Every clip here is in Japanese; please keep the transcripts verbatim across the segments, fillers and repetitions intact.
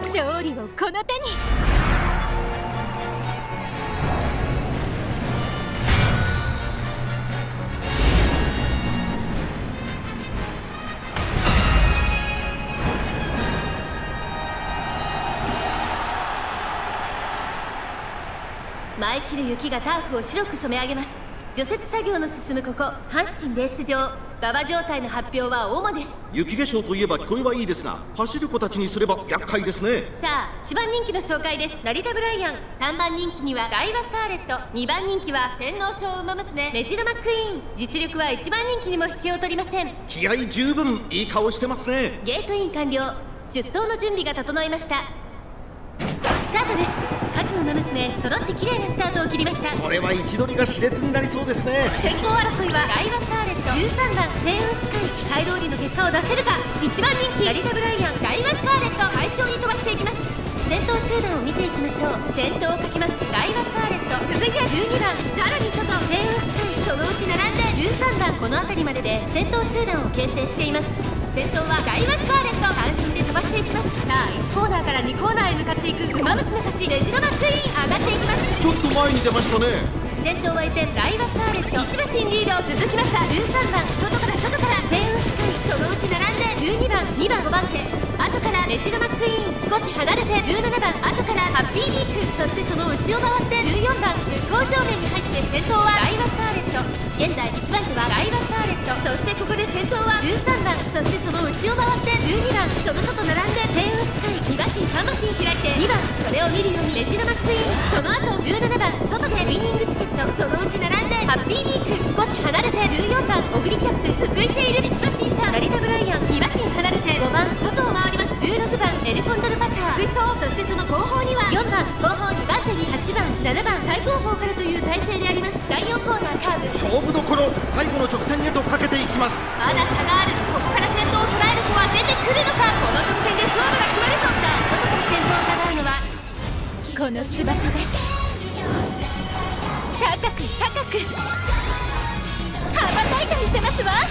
勝利をこの手に。 舞い散る雪がターフを白く染め上げます。除雪作業の進むここ阪神レース場、馬場状態の発表は主です。 雪化粧といえば聞こえはいいですが、走る子たちにすれば厄介ですね。 さあいちばん人気の紹介です。成田ブライアン、さんばん人気にはガイバスターレット、にばん人気は天皇賞馬娘メジロマックイーン。実力はいちばん人気にも引けを取りません。 気合十分、いい顔してますね。 ゲートイン完了。出走の準備が整いました。スタートです。各馬娘揃って綺麗なスタートを切りました。 これは位置取りが熾烈になりそうですね。 先行争いはガイバスターレット、じゅうさんばん星雲スカイ、期待通りの結果を出せるか。いちばん人気成田ブライアン、ガイバスターレット、快調に飛ばしていきます。先頭集団を見ていきましょう。先頭をかけますガイバスターレット、続いてはじゅうにばん、さらに外星雲スカイ、そのうち並んでじゅうさんばん。この辺りまでで先頭集団を形成しています。先頭はガイバスターレット、単身で飛ばしていきます。さあいちコーナーからにコーナーへ向かっていく馬娘たち。メジロマックイーン上がっていきます。 ちょっと前に出ましたね。 先頭は依然ガイバスターレット、いち馬身リードを続きました。じゅうさんばん、外から外から星雲スカイ、そのうち並んでじゅうにばん、にばんごばん手、後からメジロマックイーン、少し離れてじゅうななばん、後からハッピービーク、そしてその内を回ってじゅうよんばん、向こう正面に入って先頭はガイバスターレット。現在いちばん手はガイバスターレット、そしてここで先頭はじゅうさんばん、そしてその内を回ってじゅうにばん、その外並んで星雲スカイ、に馬身さん馬身開いてにばん、それを見るようにメジロマックイーン、その後じゅうななばん、外でウィニングチケット、そのうち並んでハッピービーク、少し離れてじゅうよんばん、オグリキャップ、続いているいち馬身差成田ブライアン、に馬身離れてごばん、外を回ります。じゅうろくばんエルコンドルパサー追走、そしてその後方にはよんばん、後方にばん手にはちばん、ななばん、最後方からという体勢であります。だいよんコーナーカーブ、 勝負どころ、最後の直線へとかけていきます。 まだ差がある。ここから先頭を捉える子は出てくるのか。この直線で勝負が決まると。さあ外から先頭を伺うのはこの翼で高く高く羽ばたいたりしてますわ。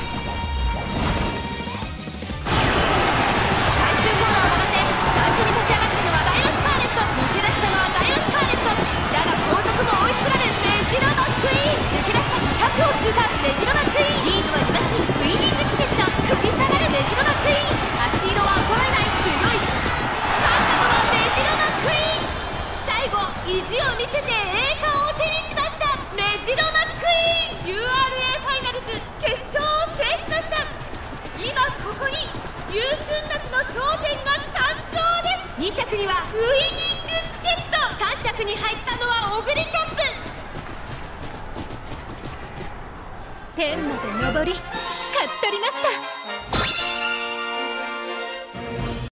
最終コーナーを回って最初に立ち上がったのはガイバスカーレット、抜け出したのはガイバスカーレットだが後続も追いつかれメジロマックイーン、抜け出したひゃくを通過メジロマックイーン、リードはに馬身ウィニングチケット、繰り下がるメジロマックイーン、足色は衰えない強い、勝ったのはメジロマックイーン、最後意地を見せて栄冠を手にしました。メジロマックイーン ユーアールエー ファイナルズ決勝を制しました。今ここに優駿たちの頂点が誕生です。に着にはウイニングチケット、さん着に入ったのはオグリキャップ。 天まで登り勝ち取りました。